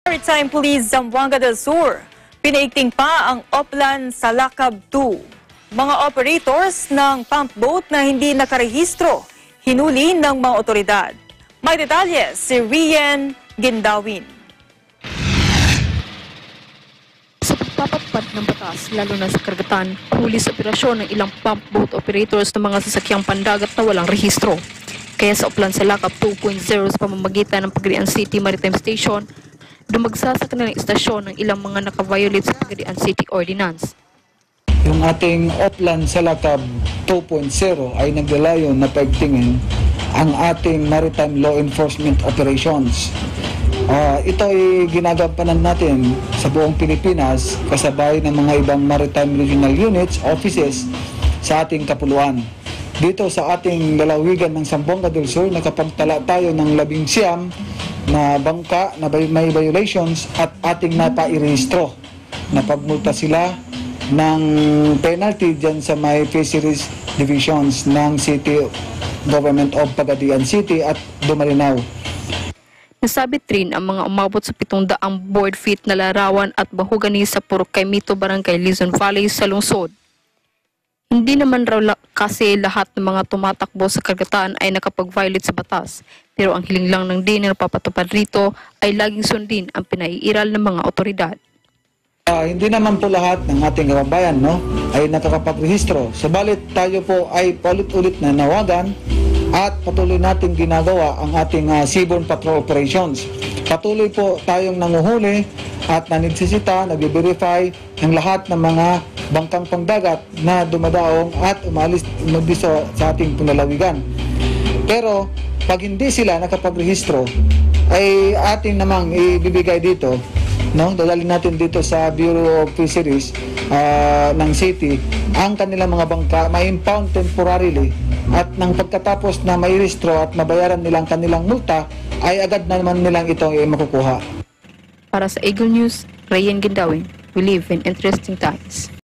Maritime Police Zamboanga del Sur, pinaigting pa ang Oplan sa Lakab 2. Mga operators ng pump boat na hindi nakarehistro, hinuli ng mga otoridad. May detalye si Rian Gindawin. Sa pagpapatupad ng batas, lalo na sa karagatan, huli sa operasyon ng ilang pump boat operators ng mga sasakyang pandagat na walang rehistro. Kaya sa Oplan sa Lakab 2.0 sa pamamagitan ng Pagadian City Maritime Station, dumagsa sa kanilang istasyon ng ilang mga nakaviolate sa Pagadian City Ordinance. Yung ating Oplan sa Lakab 2.0 ay naglalayon na paigtingin ang ating maritime law enforcement operations. Ito ay ginagampanan natin sa buong Pilipinas kasabay ng mga ibang maritime regional units, offices sa ating kapuluan. Dito sa ating lalawigan ng Zamboanga del Sur, nakapagtala tayo ng 11 na bangka na may violations at ating napairehistro. Napagmulta sila ng penalty dyan sa may fisheries divisions ng City Government of Pagadian City at Dumalinaw. Nasabit rin ang mga umabot sa 700 board feet na larawan at bahugani sa Purok Caimito, Barangay Lizon Valley sa lungsod. Hindi naman raw kasi lahat ng mga tumatakbo sa karagatan ay nakapag-violate sa batas, pero ang hiling lang ng din na napapatupad rito ay laging sundin ang pinaiiral ng mga otoridad. Hindi naman po lahat ng ating kababayan ay nakakapagrehistro. Subalit tayo po ay paulit-ulit na nawagan at patuloy natin ginagawa ang ating seaborne patrol operations. Patuloy po tayong nanguhuli at nanigsisita, nag-verify ng lahat ng mga bangkang pangdagat na dumadaong at umalis sa ating punalawigan. Pero pag hindi sila nakapagrehistro, ay ating namang ibibigay dito, dadalhin natin dito sa Bureau of Fisheries ng City ang kanilang mga bangka, ma-impound temporarily at nang pagkatapos na mairehistro at mabayaran nilang kanilang multa, ay agad na naman nilang ito makukuha. Para sa Eagle News, Rian Gindawin, we live in interesting times.